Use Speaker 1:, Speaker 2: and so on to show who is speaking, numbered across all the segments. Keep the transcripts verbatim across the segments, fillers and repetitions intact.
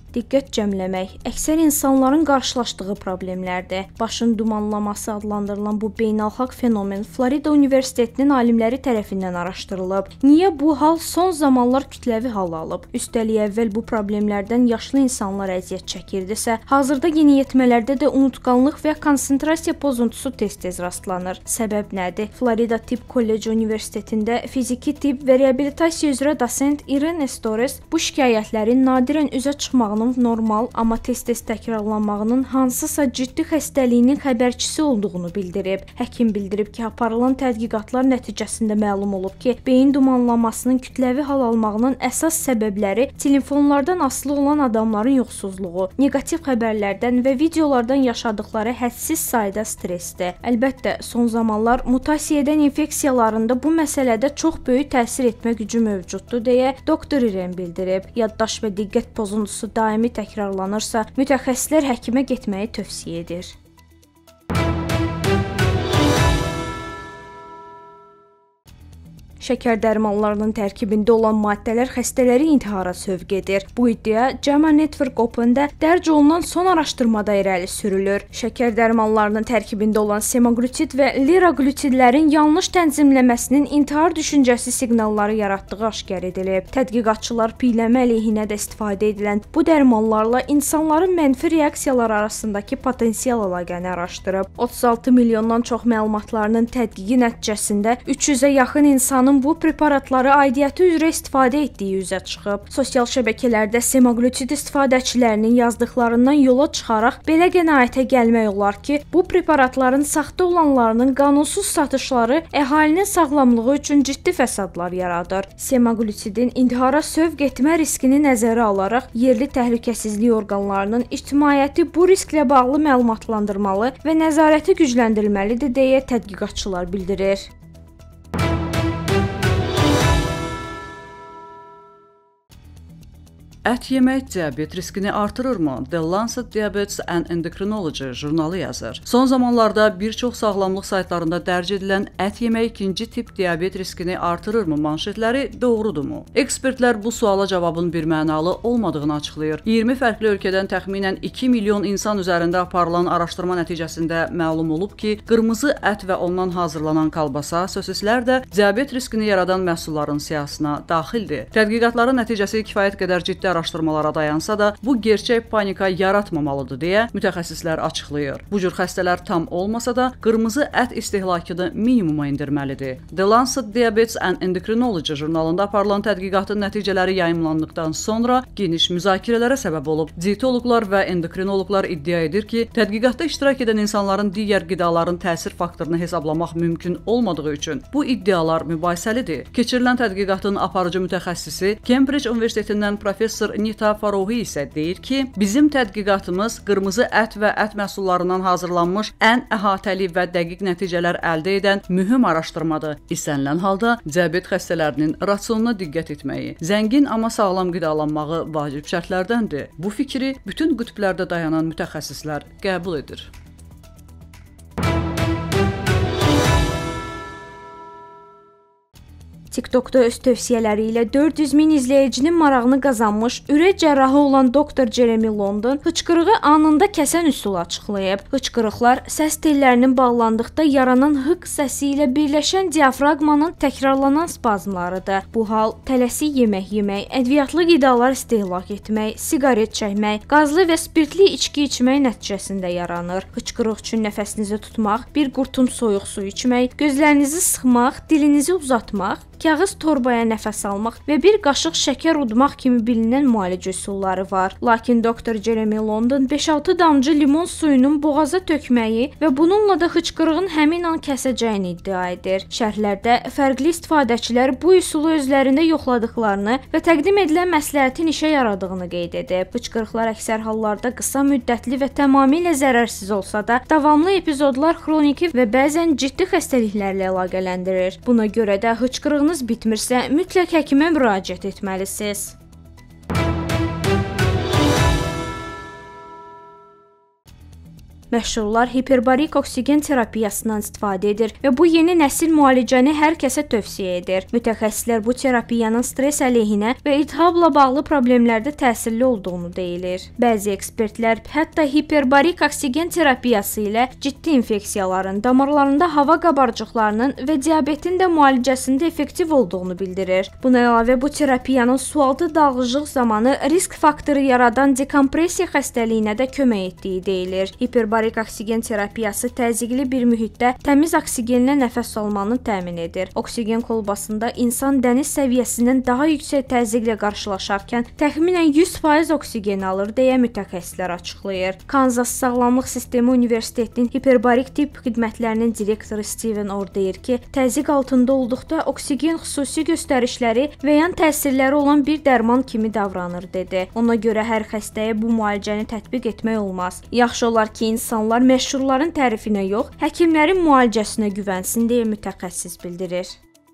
Speaker 1: Diqqət cəmləmək əksər insanların qarşılaşdığı problemlərdir. Başın dumanlaması adlandırılan bu beynəlxalq fenomen Florida Universitetinin alimləri tərəfindən araşdırılıb. Niyə bu hal son zamanlar kütləvi hal alıb? Üstəlik əvvəl bu problemlərdən yaşlı insanlar əziyyət çəkirdisə, hazırda yeniyetmələrdə də unutqanlıq və konsentrasiya pozuntusu tez-tez rastlanır. Səbəb nədir? Florida Tibb Kolleci Universitetində fiziki tibb və reabilitasiya üzrə dosent Irene Stores bu şikayətlərin nadirən üzə çıxmağını normal, amma tez-tez təkrarlanmağının hansısa ciddi xəstəliyinin xəbərçisi olduğunu bildirib. Həkim bildirib ki, aparılan tədqiqatlar nəticəsində məlum olub ki, beyin dumanlanmasının kütləvi hal almağının əsas səbəbləri telefonlardan asılı olan adamların yoxsuzluğu, neqativ xəbərlərdən və videolardan yaşadıkları hədsiz sayda stressdir. Əlbəttə, son zamanlar mutasiya edən infeksiyalarında bu məsələdə çox böyük təsir etmə gücü mövcuddur deyə doktor İren bildirib. Yaddaş və diqqət pozuntusu daimi təkrarlanırsa, mütəxəssislər həkimə getməyi tövsiyə edir. Şəkər dərmanlarının tərkibində olan maddələr xəstələri intihara sövq edir. Bu iddia JAMA Network Open-də dərc olunan son araşdırmada irəli sürülür. Şəkər dərmanlarının tərkibində olan semaglutid və liraglutidlərin yanlış tənzimləməsinin intihar düşüncəsi siqnalları yaratdığı aşkar edilib. Tədqiqatçılar piyləmə əleyhinə də istifadə edilən bu dərmanlarla insanların mənfi reaksiyalar arasındakı potensial əlaqəni araşdırıb. otuz altı milyondan çox məlumatlarının tədqiqi nəticəsində üç yüzə yaxın insanın bu preparatları aidiyyəti üzrə istifadə etdiyi üzə çıxıb. Sosial şəbəkələrdə semaglutid istifadəçilərinin yazdıqlarından yola çıxaraq belə qənaətə gəlmək olar ki, bu preparatların saxta olanlarının qanunsuz satışları əhalinin sağlamlığı üçün ciddi fəsadlar yaradır. Semaglutidin intihara sövq etmə riskini nəzərə alaraq yerli təhlükəsizlik orqanlarının ictimaiyyəti bu risklə bağlı məlumatlandırmalı və nəzarəti gücləndirilməlidir deyə tədqiqatçılar bildirir.
Speaker 2: Ət yemək diabet riskini artırırmı? The Lancet Diabetes and Endocrinology jurnalı yazır. Son zamanlarda bir çox sağlamlıq saytlarında dərc edilən ət yemək ikinci tip diabet riskini artırırmı manşetləri doğrudurmu? Ekspertlər bu suala cavabın bir mənalı olmadığını açıqlayır. iyirmi fərqli ölkədən təxminən iki milyon insan üzərində aparılan araşdırma nəticəsində məlum olub ki, qırmızı ət və ondan hazırlanan kolbasa, sosislər də diabet riskini yaradan məhsulların siyahısına daxildir. Tədqiqatların nəticəsi kifayət qədər ciddi araşdırmalara dayansa da, bu gerçək panika yaratmamalıdır deyə mütəxəssislər açıqlayır. Bu cür xəstələr tam olmasa da, qırmızı ət istehlakını minimuma indirməlidir. The Lancet Diabetes and Endocrinology jurnalında aparılan tədqiqatın nəticələri yayımlandıqdan sonra geniş müzakirələrə səbəb olub. Dietoloqlar və endokrinoloqlar iddia edir ki, tədqiqatda iştirak edən insanların digər qidaların təsir faktorunu hesablamaq mümkün olmadığı üçün bu iddialar mübahisəlidir. Keçirilən tədqiqatın aparıcı mütəxəssisi Cambridge Universitetindən professor Nita Farohi isə deyir ki, bizim tədqiqatımız qırmızı ət və ət məhsullarından hazırlanmış ən əhatəli və dəqiq nəticələr əldə edən mühüm araşdırmadır. İstənilən halda diabet xəstələrinin rasionuna diqqət etməyi, zəngin amma sağlam qidalanmağı vacib şərtlərdəndir. Bu fikri bütün qütblərdə dayanan mütəxəssislər qəbul edir.
Speaker 1: TikTokda öz tövsiyələri ilə dörd yüz min izləyicinin marağını qazanmış ürək cərrahı olan doktor Jeremy London hıçqırığı anında kəsən üsulu açıqlayıb. Hıçqırıqlar səs tellərinin bağlandıqda yaranan hık səsi ilə birləşən diafraqmanın təkrarlanan spazmlarıdır. Bu hal tələsik yemək yemək, ədviyyatlı qidalar istehlak etmək, siqaret çəkmək, qazlı və spirtli içki içmək nəticəsində yaranır. Hıçqırıq üçün nəfəsinizi tutmaq, bir qurtum soyuq su içmək, gözlərinizi sıxmaq, dilinizi uzatmaq, kağız torbaya nəfəs almaq və bir qaşıq şəkər udmaq kimi bilinən müalicə üsulları var. Lakin doktor Jeremy London beş altı damcı limon suyunun boğaza tökməyi və bununla da hıçqırığın həmin an kəsəcəyini iddia edir. Şərhlərdə fərqli istifadəçilər bu üsulu özlərində yoxladıqlarını və təqdim edilən məsləhətin işə yaradığını qeyd edib. Hıçqırıqlar əksər hallarda qısa müddətli və tamamilə zərərsiz olsa da, davamlı epizodlar xroniki və bəzən ciddi xəstəliklərlə əlaqələndirir. Buna görə də hıçqırığın bitmirsə, mütləq həkimə müraciət etməlisiniz. Məşhurlar hiperbarik oksigen terapiyasından istifadə edir və bu yeni nəsil müalicəni hər kəsə tövsiyə edir. Mütəxəssislər bu terapiyanın stress əleyhinə və iltihabla bağlı problemlərdə təsirli olduğunu deyilir. Bəzi ekspertlər hətta hiperbarik oksigen terapiyası ilə ciddi infeksiyaların, damarlarında hava qabarcıqlarının və diabetin də müalicəsində effektiv olduğunu bildirir. Buna əlavə bu terapiyanın sualtı dalğıcılıq zamanı risk faktoru yaradan dekompressiya xəstəliyinə də kömək etdiyi deyilir. Hiperbarik oksigen terapiyası təzyiqli bir mühitdə təmiz oksigenlə nəfəs almanı təmin edir. Oksigen kolbasında insan dəniz səviyyəsindən daha yüksək təzyiqlə qarşılaşarkən təxminən yüz faiz oksigen alır deyə mütəxəssislər açıqlayır. Kanzas Sağlamlıq Sistemi Universitetinin hiperbarik tibb xidmətlərinin direktoru Steven Orr deyir ki, təzyiq altında olduqda oksigen xüsusi göstərişləri və yan təsirləri olan bir dərman kimi davranır dedi. Ona görə hər xəstəyə bu müalicəni tətbiq etmək olmaz. Yaxşı olar ki, insanlar məşhurların tərifinə yox, həkimlərin müalicəsinə güvənsin deyə mütəxəssis bildirir.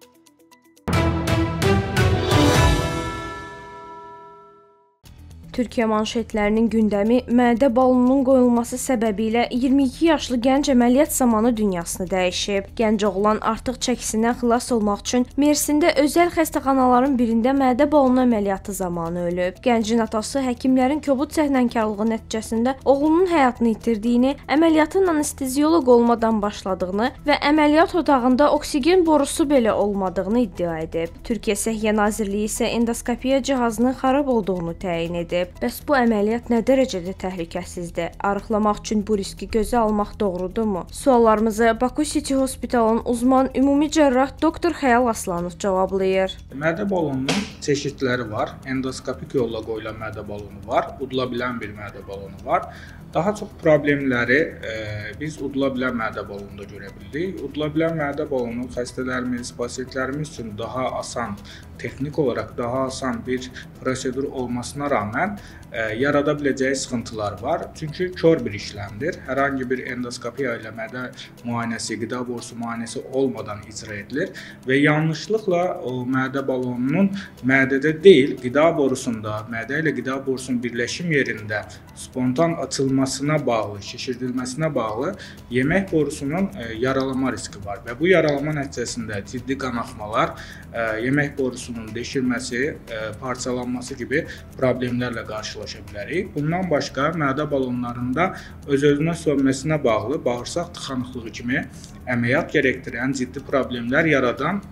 Speaker 1: Türkiyə manşetlərinin gündəmi mədə balonunun qoyulması səbəbilə iyirmi iki yaşlı gənc əməliyyat zamanı dünyasını dəyişib. Gənc oğlan artıq çəkisindən xilas olmaq üçün Mersində özəl xəstəxanaların birində mədə balonu əməliyyatı zamanı ölüb. Gəncin atası həkimlərin kobud səhnənkarlığı nəticəsində oğlunun həyatını itirdiyini, əməliyyatın anestezioloq olmadan başladığını və əməliyyat otağında oksigen borusu belə olmadığını iddia edib. Türkiyə Səhiyyə Nazirliyi isə endoskopiya cihazının xarab olduğunu təyin edib. Bəs bu əməliyyat nə dərəcədə təhlükəsizdir? Arıqlamaq üçün bu riski gözə almaq doğrudurmu? Suallarımızı Baku City Hospitalın uzman ümumi cərrah doktor Xəyal Aslanov cavablayır.
Speaker 3: Mədə balonunun çeşidləri var. Endoskopik yolla qoyulan mədə balonu var, udula bilən bir mədə balonu var. Daha çox problemləri e, biz udula bilən mədə balonunda görə bildik. Udula bilən mədə balonu xəstələrimiz, pasientlərimiz üçün daha asan, texnik olaraq daha asan bir prosedur olmasına rağmen e, yarada biləcəyi sıxıntılar var. Çünki kör bir işləmdir. Hər hangi bir endoskopiya ilə mədə müayinəsi, qida borusu müayinəsi olmadan icra edilir və yanlışlıqla o mədə balonunun mədədə deyil, qida borusunda, mədə ilə qida borusunun birləşim yerində spontan açılmasına bağlı, şişirdilməsinə bağlı yemək borusunun e, yaralanma riski var və bu yaralama nəticəsində ciddi qanaxmalar, e, yemək borusunun deşilməsi, e, parçalanması gibi problemlərlə qarşılaşa bilərik. Bundan başqa mədə balonlarında öz-özünə sönməsinə bağlı bağırsaq tıxanıqlığı kimi əməliyyat gərəkdirən ciddi problemlər yaradan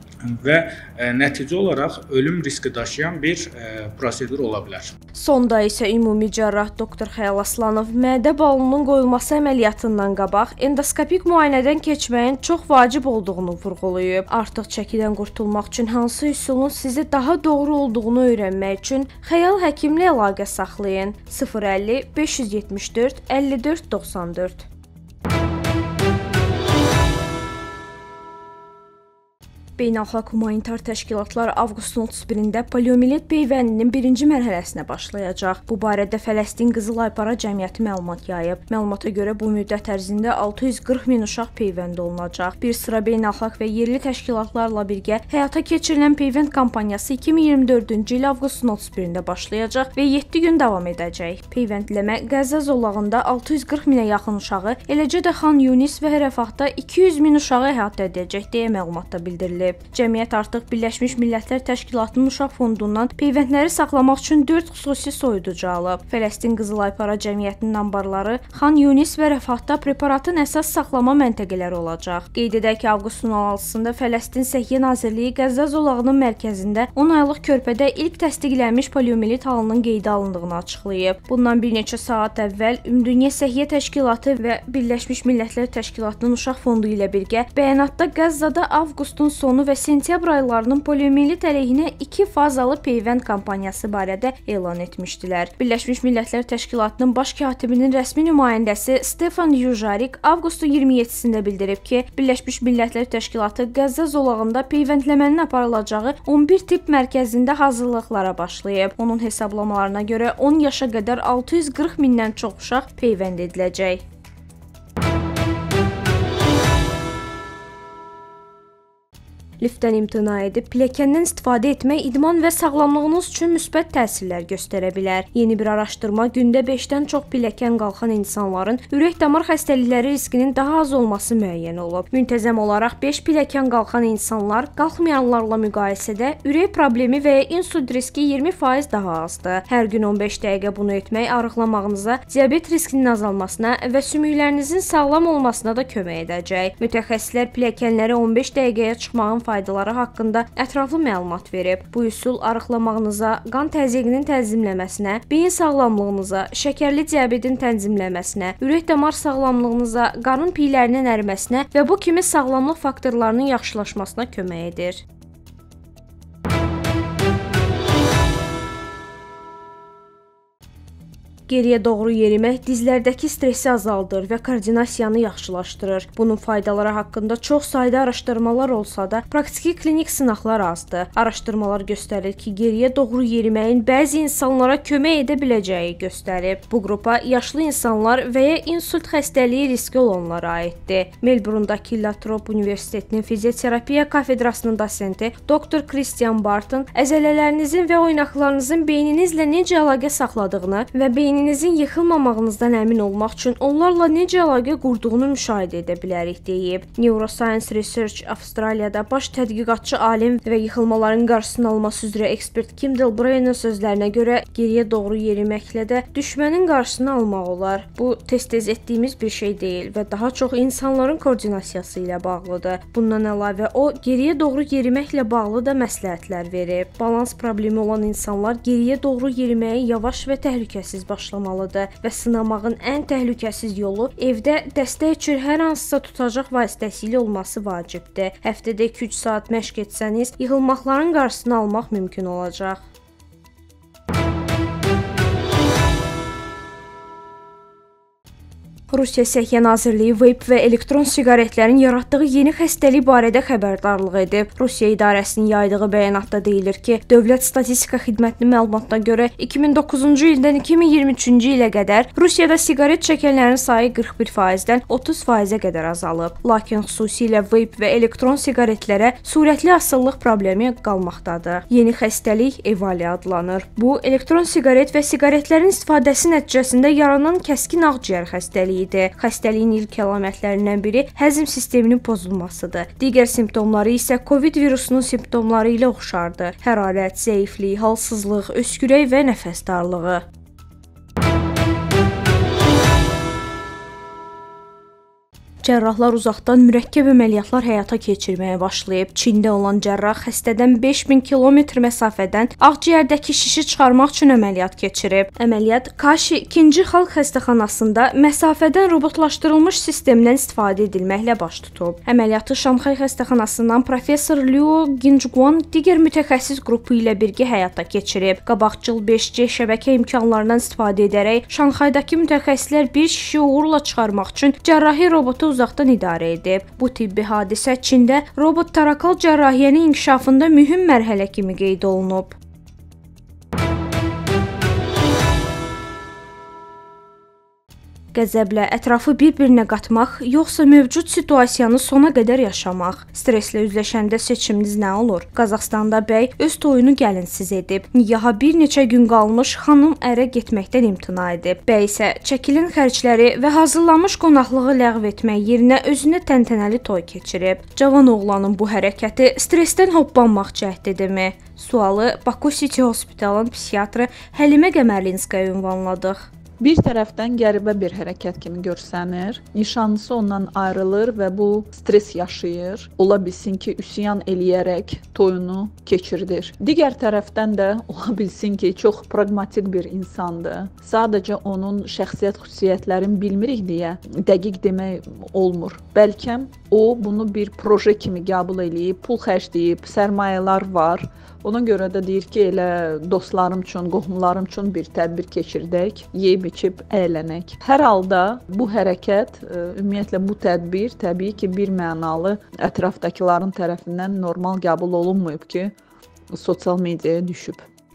Speaker 3: və e, nəticə olaraq ölüm riski daşıyan bir e, prosedur ola bilər.
Speaker 1: Sonda isə ümumi cərrah doktor Xəyal Aslanov mədə balonunun qoyulması əməliyyatından qabaq endoskopik müayinədən keçməyin çox vacib olduğunu vurğulayıb. Artıq çəkidən qurtulmaq üçün hansı üsulun sizi daha doğru olduğunu öyrənmək üçün Xəyal həkimlə əlaqə saxlayın. sıfır əlli beş yüz yetmiş dörd əlli dörd doxsan dörd. Beynəlxalq Humanitar Təşkilatlar avqustun otuz birində poliomiyelit peyvəndinin birinci mərhələsinə başlayacaq. Bu barədə Fələstin Qızıl Aypara Cəmiyyəti məlumat yayıb. Məlumata görə bu müddət ərzində altı yüz qırx min uşaq peyvənd olunacaq. Bir sıra beynəlxalq və yerli təşkilatlarla birgə həyata keçirilən peyvənd kampaniyası iki min iyirmi dördüncü il avqustun otuz birində başlayacaq və yeddi gün davam edəcək. Peyvəndləmə Qəzza zolağında altı yüz qırx minə yaxın uşağı, eləcə də Xan Yunis və Rəfahda iki yüz min uşağı əhatə edəcək deyə məlumatda bildirilib. Cəmiyyət artıq Birləşmiş Millətlər Təşkilatının Uşaq Fondundan peyvəndləri saxlamaq üçün dörd xüsusi soyuducu alıb. Fələstin Qızıl Aypara Cəmiyyətinin anbarları Xan Yunis və Rəfahda preparatın əsas saxlama məntəqələri olacaq. Qeyd edək ki, avqustun on altısında Fələstin Səhiyyə Nazirliyi Qəzza zolağının mərkəzində on aylıq körpədə ilk təsdiqlənmiş poliomiyelit halının qeydə alındığını açıqlayıb. Bundan bir neçə saat əvvəl Ümumdünya Səhiyyə Təşkilatı və Birləşmiş Millətlər Təşkilatının Uşaq Fondu ilə birgə bəyanatda Qəzzada avqustun sonu və sentyabr aylarının poliomiyelit əleyhinə iki fazalı peyvənd kampaniyası barədə elan etmişdilər. Birləşmiş Millətlər Təşkilatının baş katibinin rəsmi nümayəndəsi Stefan Yujarik avqustun iyirmi yeddisində bildirib ki, Birləşmiş Millətlər Təşkilatı Qəzza zolağında peyvəndləmənin aparılacağı on bir tibb mərkəzində hazırlıqlara başlayıb. Onun hesablamalarına görə on yaşa qədər altı yüz qırx mindən çox uşaq peyvənd ediləcək. Liftdən imtina edib pilləkəndən istifadə etmək idman və sağlamlığınız üçün müsbət təsirlər göstərə bilər. Yeni bir araşdırma gündə beşdən çox pilləkən qalxan insanların ürək-damar xəstəlikləri riskinin daha az olması müəyyən olub. Müntəzəm olaraq beş pilləkən qalxan insanlar qalxmayanlarla müqayisədə ürək problemi və ya insult riski iyirmi faiz daha azdır. Hər gün on beş dəqiqə bunu etmək arıqlamağınıza, diabet riskinin azalmasına və sümüklərinizin sağlam olmasına da kömək edəcək. Mütəxəssislər pilləkənləri on beş dəqiqəyə çıxmağın faydaları haqqında ətraflı məlumat verib. Bu üsul arıqlamağınıza, qan təzyiqinin tənzimləməsinə, beyin sağlamlığınıza, şəkərli diabetin tənzimləməsinə, ürək-damar sağlamlığınıza, qarın piylərinin əriməsinə və bu kimi sağlamlıq faktorlarının yaxşılaşmasına kömək edir. Geriyə doğru yerimək dizlərdəki stressi azaldır və koordinasiyanı yaxşılaşdırır. Bunun faydaları haqqında çox sayda araşdırmalar olsa da, praktiki klinik sınaqlar azdır. Araşdırmalar göstərir ki, geriyə doğru yeriməyin bəzi insanlara kömək edə biləcəyi göstərib. Bu qrupa yaşlı insanlar və ya insult xəstəliyi riski olanlar aiddir. Melbourne-dakı Latrobe Universitetinin fizioterapiya kafedrasının dosenti doktor Christian Barton əzələlərinizin və oynaqlarınızın beyninizlə necə əlaqə saxladığını və beynin Beyninizin yıxılmamağınızdan əmin olmaq üçün onlarla necə əlaqə qurduğunu müşahidə edə bilərik deyib. Neuroscience Research Avstraliyada baş tədqiqatçı alim və yıxılmaların qarşısını alması üzrə ekspert Kimdel Bray'nin sözlərinə görə geriyə doğru yeriməklə də düşmənin qarşısını almaq olar. Bu tez-tez etdiyimiz bir şey deyil və daha çox insanların koordinasiyası ilə bağlıdır. Bundan əlavə o geriyə doğru yeriməklə bağlı da məsləhətlər verib. Balans problemi olan insanlar geriyə doğru yeriməyi yavaş və təhlükəsiz başlayır. Və sınamağın ən təhlükəsiz yolu evdə dəstək üçün hər hansısa tutacaq vasitəsilə olması vacibdir. Həftədə iki üç saat məşq etsəniz, yıxılmaqların qarşısını almaq mümkün olacaq. Rusiya Səhiyyə Nazirliyi veyp və elektron siqaretlərin yaratdığı yeni xəstəlik barədə xəbərdarlıq edib. Rusiya idarəsinin yaydığı bəyanatda deyilir ki, Dövlət Statistika Xidmətinin məlumatına görə iki min doqquzuncu ildən iki min iyirmi üçüncü ilə qədər Rusiyada siqaret çəkənlərin sayı qırx bir faizdən otuz faizə qədər azalıb. Lakin xüsusilə veyp və elektron siqaretlərə sürətli asıllıq problemi qalmaqdadır. Yeni xəstəlik Evali adlanır. Bu, elektron siqaret və siqaretlərin istifadəsi nəticəsində yaranan kəskin ağciyər xəstəliyi. Xəstəliyin ilk əlamətlərindən biri həzm sisteminin pozulmasıdır. Digər simptomları isə Covid virusunun simptomları ilə oxşardır. Hərarət, zəiflik, halsızlıq, öskürək və nəfəs darlığı. Cərrahlar uzaqdan mürəkkəb əməliyyatlar həyata keçirməyə başlayıb. Çində olan cərrah xəstədən beş min kilometr məsafədən ağciyərdəki şişi çıxarmaq üçün əməliyyat keçirib. Əməliyyat Kaşi ikinci Xalq Xəstəxanasında məsafədən robotlaşdırılmış sistemdən istifadə edilməklə baş tutub. Əməliyyatı Şanxay Xəstəxanasından professor Liu Ginjuan digər mütəxəssis qrupu ilə birgə həyata keçirib. Qabaqcıl beş G şəbəkə imkanlarından istifadə edərək Şanxaydakı mütəxəssislər bir şişi uğurla çıxarmaq üçün cərrahi robotu uzaqdan idarə edib. Bu tibbi hadisə Çində robot tarakal cərrahiyyənin inkişafında mühüm mərhələ kimi qeyd olunub. Qəzəblə ətrafı bir-birinə qatmaq, yoxsa mövcud situasiyanı sona qədər yaşamaq. Stresslə üzləşəndə seçiminiz nə olur? Qazaxstanda bəy öz toyunu gəlinsiz edib. Nigaha bir neçə gün qalmış xanım ərə getməkdən imtina edib. Bəy isə çəkilin xərcləri və hazırlanmış qonaqlığı ləğv etmək yerinə özünə təntənəli toy keçirib. Cavan oğlanın bu hərəkəti stressdən hoppanmaq cəhdidirmi? Sualı Baku City Hospitalın psixiatrı Həlimə Qəmərlinskaya ünvanladıq.
Speaker 4: Bir tərəfdən qəribə bir hərəkət kimi görsənir. Nişanlısı ondan ayrılır və bu stres yaşayır. Ola bilsin ki, üsyan eləyərək toyunu keçirdir. Digər tərəfdən də ola bilsin ki, çox praqmatik bir insandır. Sadəcə onun şəxsiyyət xüsusiyyətlərini bilmirik deyə dəqiq demək olmur. Bəlkə o bunu bir proje kimi qəbul eləyib, pul xərcləyib, sərmayələr var. Ona görə də deyir ki, elə dostlarım üçün, qohumlarım üçün bir tədbir keçirdək, yeyib içib əylənək. Hər halda bu hərəkət, ümumiyyətlə bu tədbir təbii ki, bir mənalı ətrafdakıların tərəfindən normal qəbul olunmayıb ki, sosial mediaya düşüb.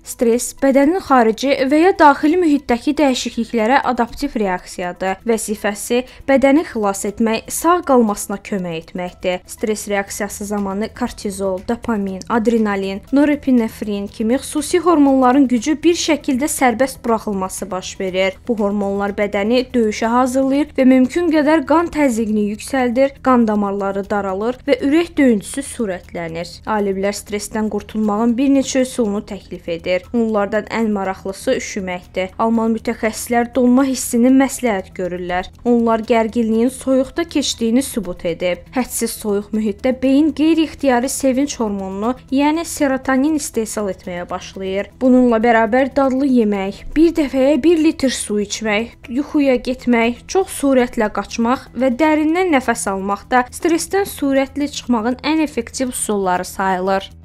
Speaker 1: Stress bədənin xarici və ya daxili mühitdəki dəyişikliklərə adaptiv reaksiyadır. Vəzifəsi bədəni xilas etmək, sağ qalmasına kömək etməkdir. Stress reaksiyası zamanı kortizol, dopamin, adrenalin, norepinefrin kimi xüsusi hormonların gücü bir şəkildə sərbəst buraxılması baş verir. Bu hormonlar bədəni döyüşə hazırlayır və mümkün qədər qan təzyiqini yüksəldir, qan damarları daralır və ürək döyüntüsü sürətlənir. Alimlər stressdən qurtulmağın bir neçə üsulunu təklif edir. Onlardan ən maraqlısı üşüməkdir. Alman mütəxəssislər donma hissini məsləhət görürlər. Onlar gərginliyin soyuqda keçdiyini sübut edib. Hədsiz soyuq mühitdə beyin qeyri-ixtiyari sevinc hormonunu, yəni serotonin istehsal etməyə başlayır. Bununla bərabər dadlı yemək, bir dəfəyə bir litr su içmək, yuxuya getmək, çox sürətlə qaçmaq və dərindən nəfəs almaq da stressdən sürətli çıxmağın ən effektiv üsulları sayılır.